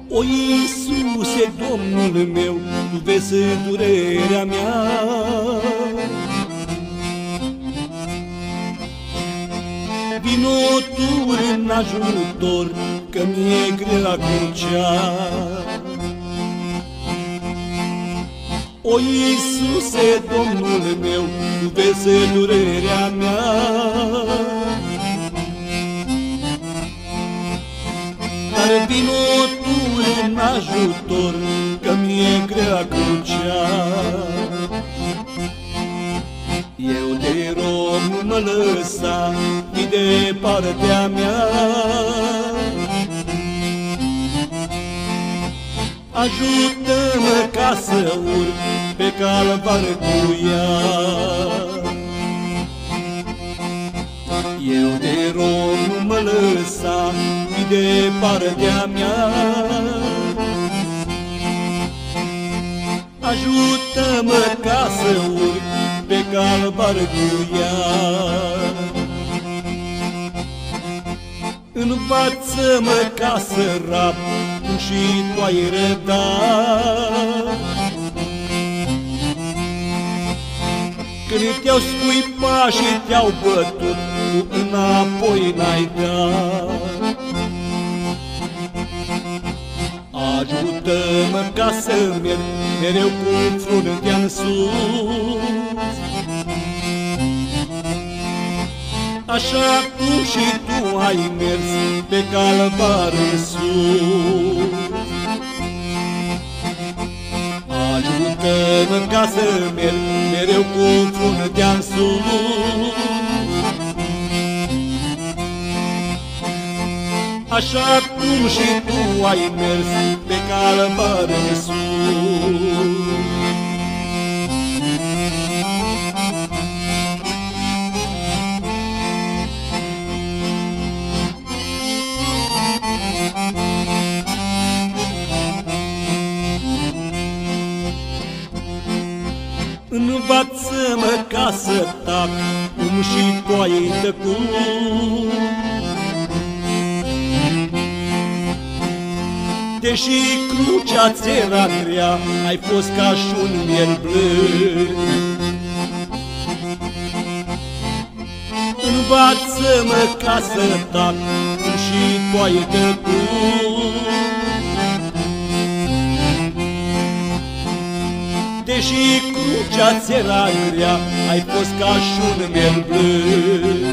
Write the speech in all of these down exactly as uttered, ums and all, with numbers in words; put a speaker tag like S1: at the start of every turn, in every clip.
S1: O, Iisuse, Domnul meu, Tu vezi durerea mea. Vino Tu în ajutor, că mi-e grea crucea. O, Iisuse, Domnul meu, Tu vezi durerea mea. Dar vino Tu în ajutor, că mi-e grea crucea. Eu te rog, nu mă lăsa, fii de partea mea. Ajută-mă ca să urc pe calvar cu ea. Eu te rog, nu mă lăsa, fii de partea mea. Ajută-mă ca să urc pe calvar cu ea. Învață-mă ca să rap, cum și Tu ai răbdat. Când te-au scuipat și te-au bătut, Tu înapoi n-ai dat. Ajută-mă ca să merg mereu cu fruntea-n sus, așa cum și Tu ai mers pe calvar în sus. Ajută-mă ca să merg mereu cu fruntea-n sus, așa cum și Tu ai mers pe calvar în sus. Învață-mă ca să tac, cum și Tu ai tăcut. Deși crucea ți era grea, ai fost ca și un miel blând. Învață-mă ca să tac, cum și Tu ai tăcut. Deși crucea ți era grea, ai fost ca și un miel blând.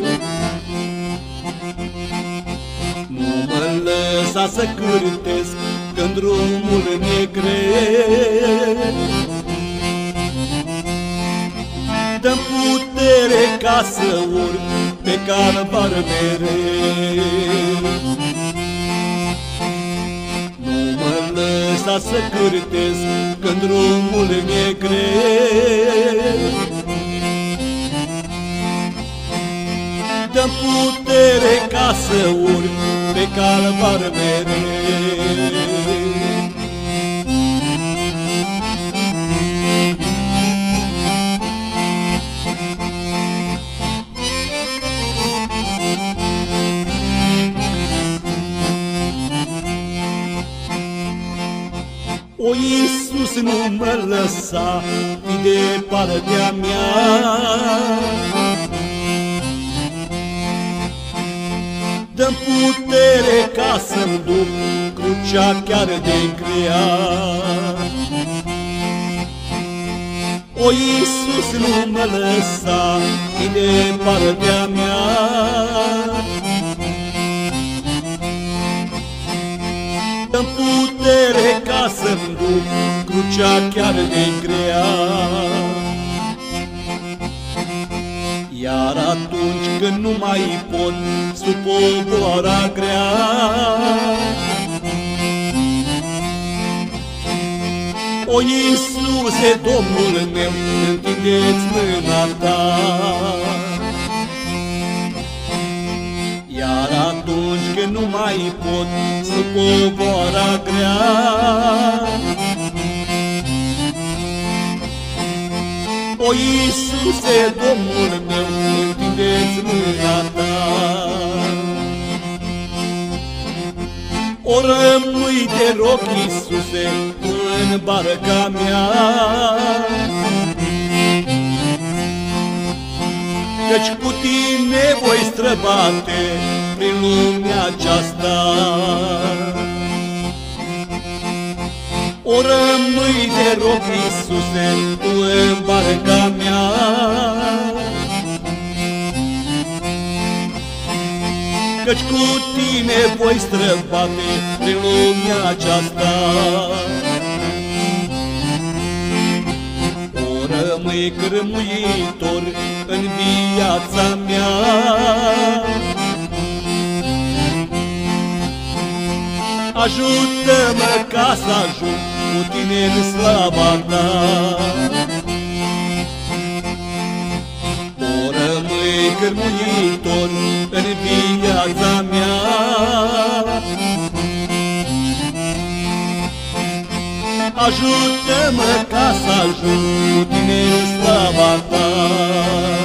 S1: Nu mă lăsa să cântesc când drumul mi-e greu. Dă-mi putere ca să urc pe calvar mereu. Nu mă lăsa să cântesc când drumul mi-e greu. Dă-mi putere ca să urc pe calvar mereu. O, Iisus, nu mă lăsa, fii de partea mea. Dă-mi putere ca să-mi duc crucea chiar de grea. O, Iisus, nu mă lăsa, fii de partea mea. Dă-mi putere ca să-mi duc crucea chiar de grea. Iar atunci când nu mai pot sub povara grea, o, Iisuse, Domnul meu, întinde-ți mâna Ta. Iar atunci când nu mai pot sub povara grea, o, Iisuse, Domnul meu, întinde-ți mâna Ta. O rămâi, te rog, Iisuse, în barca mea, căci cu tine voi străbate prin lumea aceasta. O rămâi, te rog, Iisuse, în barca mea, căci cu tine voi străbate prin lumea aceasta. O rămâi cârmuitor în viața mea, ajută-mă ca să ajung cu tine în slava ta. O rămâi cârmuitor în viața mea, ajută-mă ca să ajung cu tine în slava ta.